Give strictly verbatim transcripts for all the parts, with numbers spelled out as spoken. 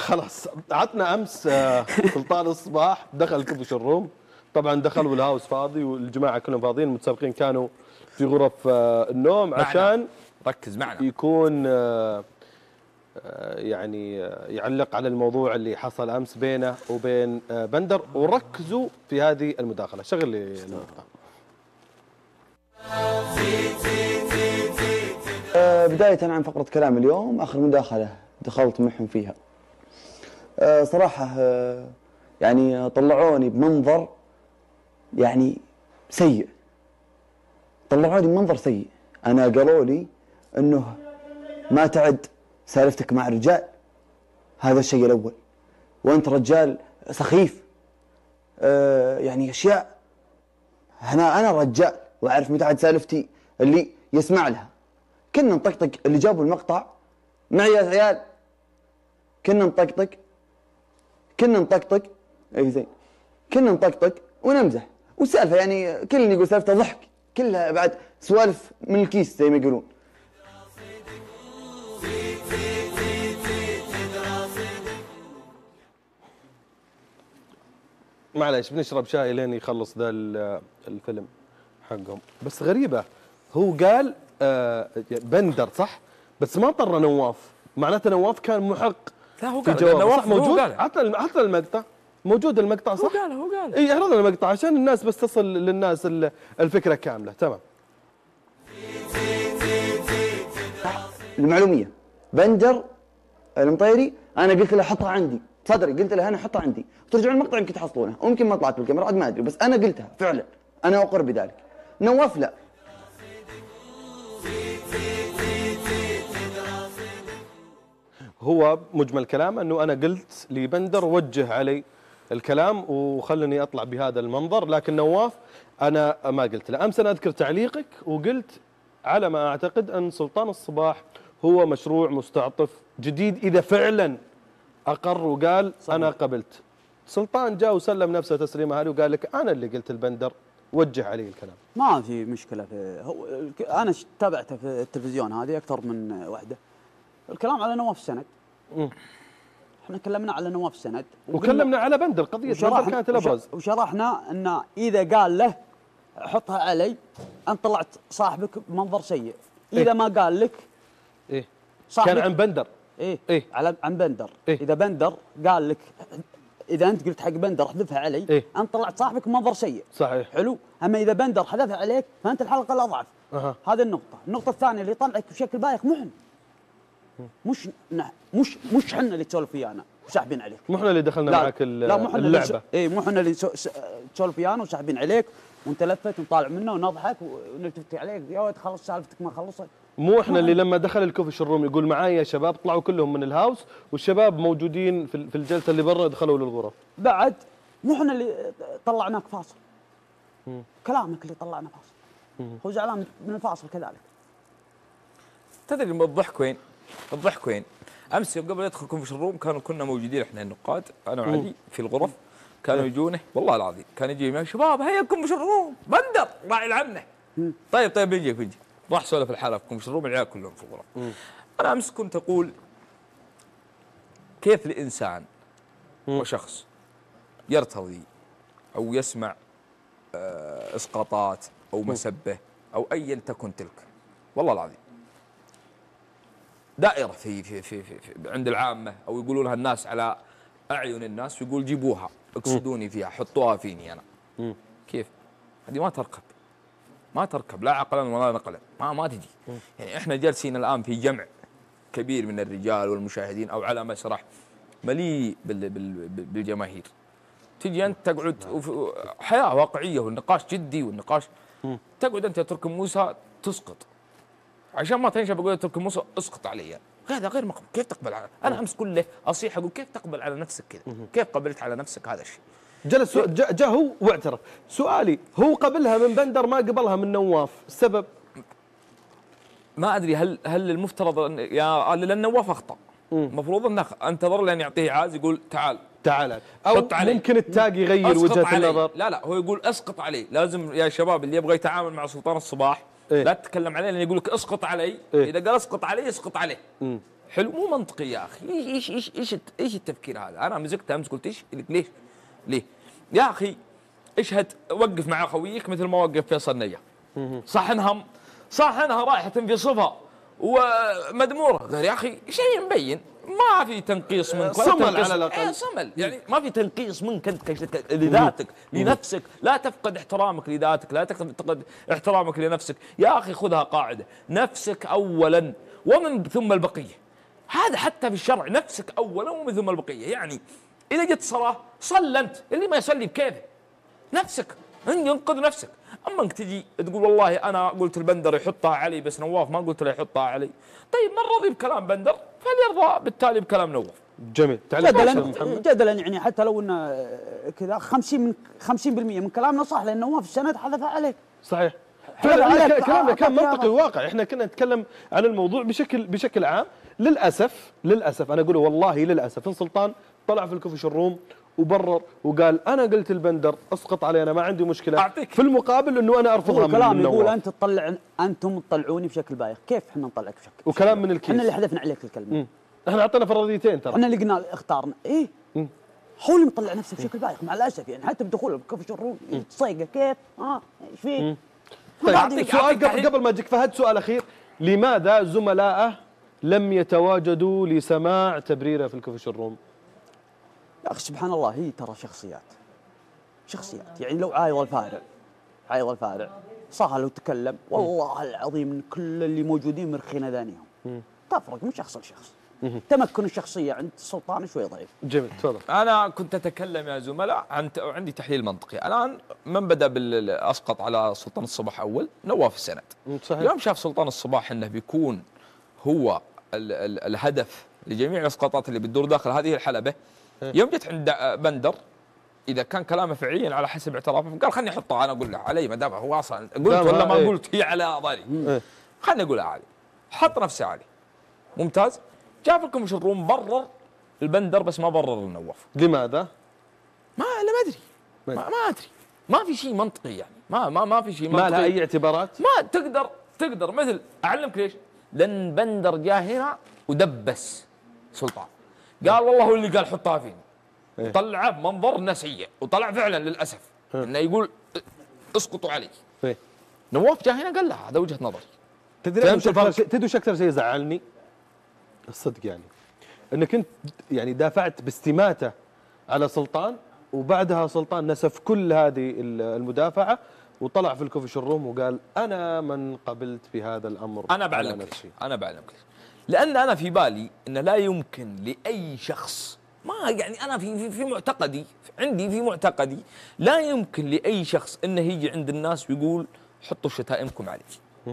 خلاص عطنا امس آه، سلطان الصباح دخل كفش الروم، طبعا دخل والهاوس فاضي والجماعه كلهم فاضيين، المتسابقين كانوا في غرف آه، النوم عشان ركز معنا يكون آه، آه، يعني آه، يعلق على الموضوع اللي حصل امس بينه وبين آه، بندر، وركزوا في هذه المداخله. شغل لي المقطع. آه، بداية عن فقرة كلام اليوم، آخر مداخلة دخلت معهم فيها. آه، صراحة آه، يعني طلعوني بمنظر يعني سيء. طلعوني بمنظر سيء. أنا قالوا لي إنه ما تعد سالفتك مع الرجال، هذا الشيء الأول، وأنت رجال سخيف. آه، يعني أشياء. أنا أنا رجال وأعرف متى عاد سالفتي اللي يسمع لها. كنا نطقطق، اللي جابوا المقطع معي يا عيال، كنا نطقطق كنا نطقطق اي زين كنا نطقطق ونمزح والسالفه، يعني كل اللي يقول سالفته ضحك، كلها بعد سوالف من الكيس زي ما يقولون. معليش بنشرب شاي لين يخلص ذا الفيلم حقهم. بس غريبه، هو قال آه بندر صح، بس ما طر نواف، معناته نواف كان محق. لا هو في قال جواب نواف صح موجود. قال عطنا عطنا المقطع، موجود المقطع صح؟ هو قال هو قال اي اعرض لنا المقطع عشان الناس بس تصل للناس الفكره كامله. تمام. المعلوميه بندر المطيري انا قلت له حطها عندي صدري، قلت له انا حطها عندي، ترجعون المقطع يمكن تحصلونه ويمكن ما طلعت بالكاميرا عاد ما ادري، بس انا قلتها فعلا، انا اقر بذلك. نواف لا. هو مجمل كلام انه انا قلت لبندر وجه علي الكلام وخلني اطلع بهذا المنظر، لكن نواف انا ما قلت له. امس انا اذكر تعليقك وقلت على ما اعتقد ان سلطان الصباح هو مشروع مستعطف جديد اذا فعلا اقر وقال صحيح. انا قبلت. سلطان جاء وسلم نفسه تسليمه هذه وقال لك انا اللي قلت البندر وجه علي الكلام. ما في مشكله في هو انا تابعته في التلفزيون هذه اكثر من وحده. الكلام على نواف السند. امم احنا كلمنا على نواف السند وكلمنا على بندر، قضيه بندر كانت الابرز، وشرحنا ان اذا قال له حطها علي انت طلعت صاحبك بمنظر سيء، اذا إيه؟ ما قال لك ايه كان عن بندر ايه, إيه؟ على عن بندر إيه؟ اذا بندر قال لك، اذا انت قلت حق بندر احذفها علي إيه؟ انت طلعت صاحبك بمنظر سيء. صحيح. حلو. اما اذا بندر حذفها عليك فانت الحلقه الاضعف. أه. هذه النقطه. النقطه الثانيه اللي يطلعك بشكل بايخ محن، مش مش مش احنا اللي تسولف ويانا وساحبين عليك، مو احنا اللي دخلنا لا معك لا مو احنا اللعبه، اي مو احنا اللي تسولف ويانا وساحبين عليك وانت لفت ونطالع منه ونضحك ونلتفت عليك يا ولد خلص سالفتك ما خلصت. مو احنا اللي لما دخل الكوفي الروم يقول معايا يا شباب طلعوا كلهم من الهاوس والشباب موجودين في في الجلسه اللي برا دخلوا للغرف. بعد مو احنا اللي طلعناك فاصل. مم. كلامك اللي طلعنا فاصل. مم. هو زعلان من الفاصل كذلك. تدري الضحك وين؟ الضحك وين؟ امس يوم قبل يدخل كوفي الروم كانوا كنا موجودين احنا النقاد انا وعلي في الغرف، كانوا يجونه والله العظيم كان يجي يا شباب هيا كوفي الروم بندر راعي العمه. طيب طيب بيجي بيجي راح سولف الحاله في كوفي الروم العيال كلهم في الغرف. مم. انا امس كنت اقول كيف الانسان مم. وشخص يرتضي او يسمع آه اسقاطات او مسبه او ايا تكن تلك، والله العظيم دائرة في في في, في, في عند العامة أو يقولونها الناس على أعين الناس ويقول جيبوها اقصدوني فيها حطوها فيني أنا. مم. كيف؟ هذه ما تركب ما تركب لا عقلا ولا نقلا، ما ما تجي. مم. يعني احنا جالسين الآن في جمع كبير من الرجال والمشاهدين أو على مسرح مليء بال بال بالجماهير، تجي أنت تقعد حياة واقعية والنقاش جدي والنقاش مم. تقعد أنت يا تركي موسى تسقط عشان ما تنشب اقول تركي موسى اسقط علي، هذا غير مقبول. كيف تقبل على انا امس كله اصيح اقول كيف تقبل على نفسك كذا؟ كيف قبلت على نفسك هذا الشيء؟ جلس جاء جا هو واعترف. سؤالي هو قبلها من بندر ما قبلها من نواف، السبب؟ ما ادري هل هل المفترض يا لان نواف اخطا، المفروض انه انتظر لين يعطيه عاز يقول تعال تعال او ممكن التاج يغير وجهه النظر. لا لا هو يقول اسقط عليه، لازم يا شباب اللي يبغى يتعامل مع سلطان الصباح إيه؟ لا تتكلم عليه لان يقول لك اسقط علي. إيه؟ اذا قال اسقط علي اسقط عليه. مم. حلو مو منطقي يا اخي. ايش ايش ايش ايش التفكير هذا؟ انا مسكت امس قلت ايش ليش؟ ليه؟ يا اخي اشهد وقف مع خويك مثل ما وقف فيصل نية. صح انها صح انها رايحه في صفه ومدموره، غير يا اخي شيء مبين، ما في تنقيص منك ولا صمل تنقيص على الأقل. ايه صمل، يعني ما في تنقيص منك انت كش- لذاتك لنفسك، لا تفقد احترامك لذاتك، لا تفقد احترامك لنفسك، يا اخي خذها قاعده، نفسك اولا ومن ثم البقيه. هذا حتى في الشرع، نفسك اولا ومن ثم البقيه، يعني اذا جت صلاه صل انت، اللي ما يصلي بكيفه، نفسك انقذ نفسك. اما انك تجي تقول والله انا قلت البندر يحطها علي بس نواف ما قلت له يحطها علي، طيب من رضي بكلام بندر فليرضى بالتالي بكلام نواف. جميل. تعليق جدلا محمد. جدلا يعني حتى لو ان كذا خمسين من خمسين بالمئة من كلامنا صح، لان نواف السند حذفها عليك. صحيح. حلو فعلا عليك. كلامنا كان أعطاك منطقي إياها. وواقع، احنا كنا نتكلم عن الموضوع بشكل بشكل عام. للاسف للاسف انا اقول والله للاسف ان سلطان طلع في الكوفي شروم وبرر وقال انا قلت البندر اسقط علي، انا ما عندي مشكله. أعطيك. في المقابل انه انا ارفضها هو من كلام من يقول نواف. انت تطلع انتم تطلعوني بشكل بايخ، كيف احنا نطلعك بشكل؟ وكلام من الكيس. احنا اللي حذفنا عليك الكلمه. مم. احنا اعطينا فرضيتين ترى. احنا اللي قلنا اختارنا ايه. هو اللي مطلع نفسه بشكل بايخ مع الاسف، يعني حتى بدخول الكوفي شروم تصيقه كيف؟ اه ايش فيك؟ طيب أعطيك- سؤال أعطيك قبل, قبل ما اجيك فهد، سؤال اخير، لماذا زملائه لم يتواجدوا لسماع تبريره في الكوفي شروم؟ يا اخي سبحان الله، هي ترى شخصيات شخصيات يعني لو عايض الفارع عايض الفارع صح لو تكلم والله العظيم ان كل اللي موجودين مرخين اذانيهم. تفرق من شخص لشخص. تمكن الشخصيه عند السلطان شوي ضعيف. جميل تفضل. انا كنت اتكلم يا زملاء عن عندي تحليل منطقي. الان من بدا بالاسقط على سلطان الصباح اول نواف السند. صحيح. يوم شاف سلطان الصباح انه بيكون هو ال ال الهدف لجميع الاسقاطات اللي بتدور داخل هذه الحلبه، يوم جت عند بندر اذا كان كلامه فعليا على حسب اعترافه قال خلني احطها انا اقول له علي ما دام هو اصلا قلت ولا ما إيه. قلت هي على ظهري، إيه. خلني اقولها علي، حط نفسه علي. ممتاز. جاب لكم شروم برر البندر بس ما برر النواف. لماذا؟ ما لا ما ادري ما, ما ادري ما في شيء منطقي، يعني ما ما ما في شيء منطقي. ما لها اي اعتبارات؟ ما تقدر تقدر مثل اعلمك ليش؟ لان بندر جاء هنا ودبس سلطان، قال والله هو اللي قال حطها فيني. إيه. طلعه بمنظر نسيه وطلع فعلا للاسف انه يقول اسقطوا علي. إيه. نواف جاء هنا قال لا هذا وجهه نظري. تدري فهمت وش أكثر الفرق؟ شيء- تدري وش اكثر شيء زعلني؟ الصدق يعني انك انت يعني دافعت باستماته على سلطان، وبعدها سلطان نسف كل هذه المدافعه وطلع في الكوفي شروم وقال انا من قبلت بهذا الامر. انا على بعلمك نفسي. انا بعلمك ليش؟ لان انا في بالي ان لا يمكن لاي شخص، ما يعني انا في في, في معتقدي عندي في معتقدي لا يمكن لاي شخص انه يجي عند الناس ويقول حطوا شتائمكم علي.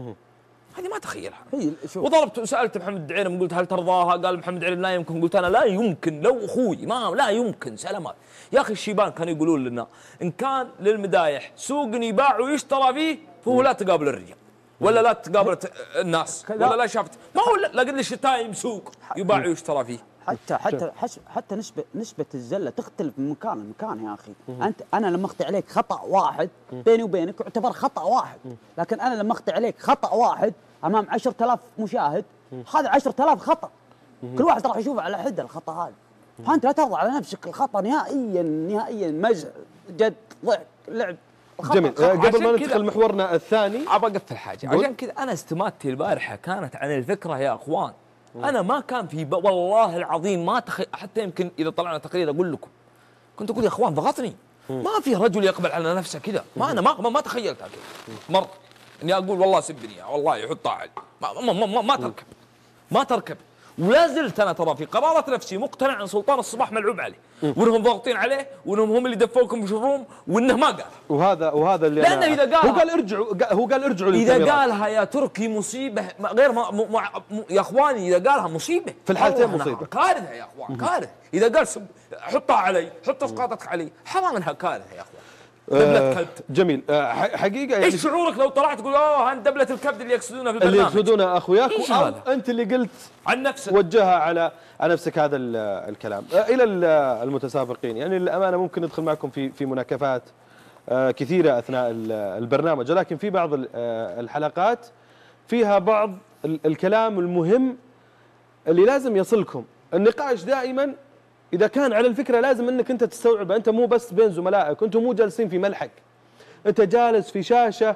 هذه ما تخيلها. هي شوف وضربت وسالت محمد دعيرم قلت هل ترضاها؟ قال محمد دعيرم لا يمكن. قلت انا لا يمكن، لو اخوي ما لا يمكن سلامات. يا اخي الشيبان كانوا يقولون لنا ان كان للمدايح سوق يباع ويشترى فيه فهو لا تقابل الرجال ولا لا تقابل الناس ولا لا شافت، ما هو لا قد الشتايم سوق يباع ويشترى فيه. حتى حتى حس- حتى نسبه نسبه الزله تختلف من مكان لمكان يا اخي. انت انا لما اخطي عليك خطا واحد بيني وبينك يعتبر خطا واحد، لكن انا لما اخطي عليك خطا واحد امام عشرة آلاف مشاهد هذا عشرة آلاف خطا، كل واحد راح يشوف على حده الخطا هذا. فانت لا ترضى على نفسك الخطا نهائيا نهائيا، مزح جد ضحك لعب الخطأ جميل. خطأ. آه، قبل ما عشان ندخل كذا- محورنا الثاني، ابى اقفل حاجه، قول. عشان كذا انا استماتتي البارحه كانت عن الفكره يا اخوان. انا ما كان في ب... والله العظيم ما تخي... حتى يمكن اذا طلعنا تقرير اقول لكم كنت اقول يا اخوان ضغطني، ما في رجل يقبل على نفسه كذا، ما انا ما ما, ما تخيلتها كذا مره اني اقول والله سبني والله يحطها علي، ما ما, ما, ما, ما تركب ما تركب. ولا زلت انا ترى في قرارة نفسي مقتنع ان سلطان الصباح ملعوب عليه وانهم ضاغطين عليه وانهم هم اللي دفوكم بشروم وانه ما قال. وهذا وهذا اللي لأنه أنا إذا قالها- هو قال ارجعوا قا- هو قال ارجعوا إذا للكاميرات. قالها يا تركي مصيبة ما- غير ما م م م يا إخواني إذا قالها مصيبة في الحالتين والله مصيبة. كارثة يا إخوان كارثة. إذا قال سب حطها علي حط اسقاطك علي حرام انها كارثة يا إخوان. دبلة آه كلب. جميل. آه ح- حقيقه يعني ايش شعورك لو طلعت تقول اوه هان دبلة الكبد اللي يقصدونها في اللي البرنامج يقصدونه اخوياك إيش او هذا؟ انت اللي قلت عن نفسك؟ وجهها على على نفسك هذا ال- الكلام. آه، الى ال- المتسابقين، يعني للامانه ممكن ندخل معكم في في مناكفات آه، كثيره اثناء ال- البرنامج، ولكن في بعض ال- آه، الحلقات فيها بعض ال- الكلام المهم اللي لازم يصلكم النقاش دائما اذا كان على الفكره لازم انك انت تستوعب، انت مو بس بين زملائك، انتم مو جالسين في ملحق، انت جالس في شاشه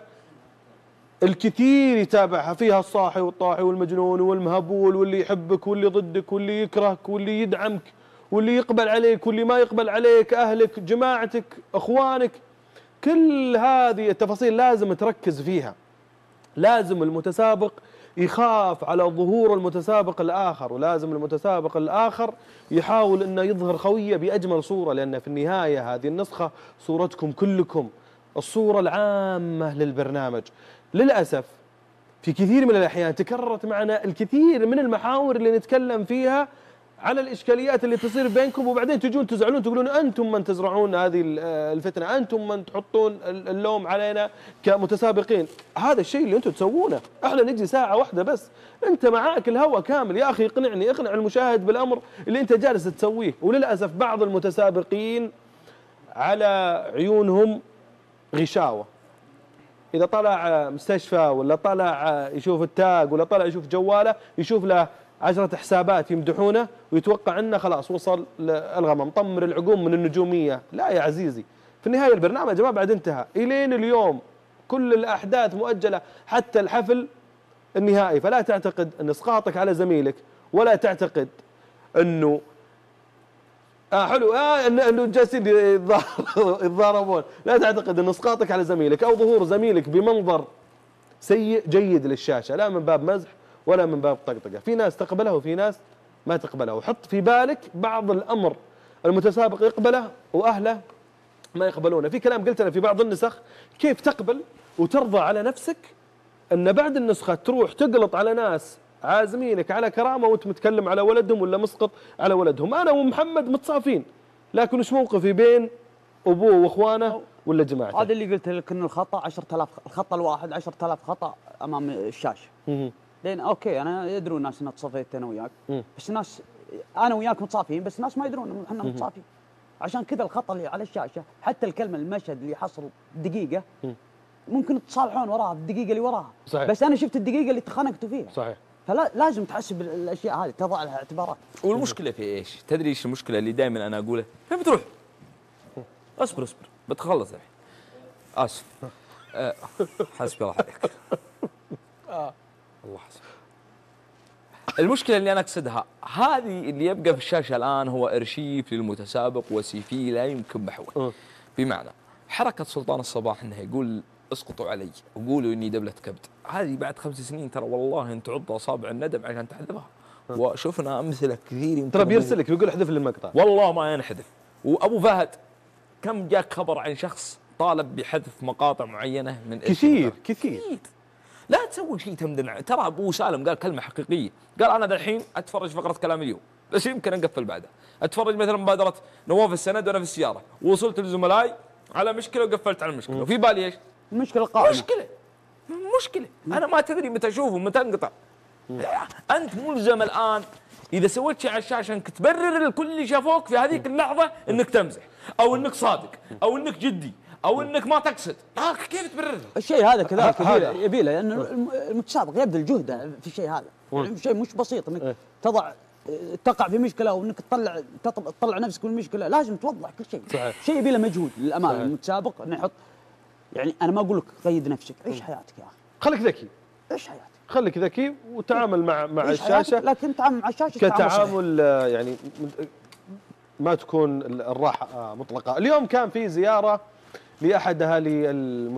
الكثير يتابعها، فيها الصاحي والطاحي والمجنون والمهبول واللي يحبك واللي ضدك واللي يكرهك واللي يدعمك واللي يقبل عليك واللي ما يقبل عليك، اهلك، جماعتك، اخوانك. كل هذه التفاصيل لازم تركز فيها. لازم المتسابق يخاف على ظهور المتسابق الآخر، ولازم المتسابق الآخر يحاول أنه يظهر خويه بأجمل صورة، لأن في النهاية هذه النسخة صورتكم كلكم، الصورة العامة للبرنامج. للأسف في كثير من الأحيان تكررت معنا الكثير من المحاور اللي نتكلم فيها على الإشكاليات اللي تصير بينكم، وبعدين تجون تزعلون تقولون أنتم من تزرعون هذه الفتنة، أنتم من تحطون اللوم علينا كمتسابقين. هذا الشيء اللي أنتم تسوونه، احنا نجي ساعة واحدة بس، أنت معاك الهوى كامل يا أخي، اقنعني، اقنع المشاهد بالأمر اللي أنت جالس تسويه. وللأسف بعض المتسابقين على عيونهم غشاوة، إذا طلع مستشفى ولا طلع يشوف التاج ولا طلع يشوف جواله يشوف له عشرة حسابات يمدحونه ويتوقع انه خلاص وصل الغمى، مطمر العقوم من النجوميه. لا يا عزيزي، في النهايه البرنامج ما بعد انتهى، الين اليوم كل الاحداث مؤجله حتى الحفل النهائي. فلا تعتقد ان اسقاطك على زميلك، ولا تعتقد انه اه حلو اه انه جالسين يتضاربون، لا تعتقد ان اسقاطك على زميلك او ظهور زميلك بمنظر سيء جيد للشاشه، لا من باب مزح ولا من باب طقطقه. في ناس تقبلها وفي ناس ما تقبلها، وحط في بالك بعض الامر المتسابق يقبله واهله ما يقبلونه. في كلام قلت انا في بعض النسخ، كيف تقبل وترضى على نفسك ان بعد النسخه تروح تقلط على ناس عازمينك على كرامه وانت متكلم على ولدهم ولا مسقط على ولدهم. انا ومحمد متصافين، لكن وش موقفي بين ابوه واخوانه ولا جماعته؟ هذا اللي قلت لك انه الخطا عشرة آلاف، الخطا الواحد عشرة آلاف خطا امام الشاشه. لين اوكي انا يدرون الناس ان تصافيت انا وياك، بس الناس انا وياك متصافين، بس الناس ما يدرون ان احنا متصافين. عشان كذا الخطا اللي على الشاشه، حتى الكلمه المشهد اللي يحصل دقيقه ممكن تصالحون وراها الدقيقه اللي وراها. صحيح. بس انا شفت الدقيقه اللي تخانقتوا فيها. صحيح. فلا لازم تحسب الاشياء هذه، تضع لها اعتبارات. والمشكله في ايش؟ تدري ايش المشكله اللي دائما انا اقولها؟ فين بتروح؟ اصبر اصبر بتخلص الحين. اسف. أه حسبي الله عليك. الله حسبي. المشكله اللي انا اقصدها هذه اللي يبقى في الشاشه الان هو ارشيف للمتسابق وسيفي لا يمكن محوه. بمعنى حركه سلطان الصباح انه يقول اسقطوا علي وقولوا اني دبله كبد، هذه بعد خمس سنين ترى والله ان تعض اصابع الندم عشان تحذفها. وشفنا امثله كثير ترى بيرسلك بيقول احذف لي المقطع، والله ما ينحذف. وابو فهد كم جاك خبر عن شخص طالب بحذف مقاطع معينه من كثير كثير. لا تسوي شيء تمدن. ترى ابو سالم قال كلمه حقيقيه، قال انا الحين اتفرج فقره كلام اليوم بس يمكن انقفل بعدها، اتفرج مثلا مبادره نواف السند وانا في السياره ووصلت لزملائي على مشكله وقفلت على المشكله، وفي بالي ايش؟ المشكله قائمه. مشكله مشكله انا ما تدري متى اشوفه متى انقطع. انت ملزم الان اذا سويت شيء على الشاشه انك تبرر لكل اللي شافوك في هذيك اللحظه انك تمزح او انك صادق او انك جدي او انك ما تقصد. لا كيف تبرر؟ الشيء هذا كذلك يبي له، لان المتسابق يبذل جهده في الشيء هذا، يعني شيء مش بسيط انك تضع تقع في مشكله او انك تطلع تطلع نفسك من المشكله، لازم توضح كل شيء. صحيح. شيء يبي له مجهود للامانه. المتسابق انه يحط، يعني انا ما اقول لك قيد نفسك، عيش حياتك يا اخي، خليك ذكي، عيش حياتك، خليك ذكي وتعامل مع مع الشاشه، لكن تعامل مع الشاشه كتعامل يعني ما تكون الراحه مطلقه. اليوم كان في زياره لاحد اهالي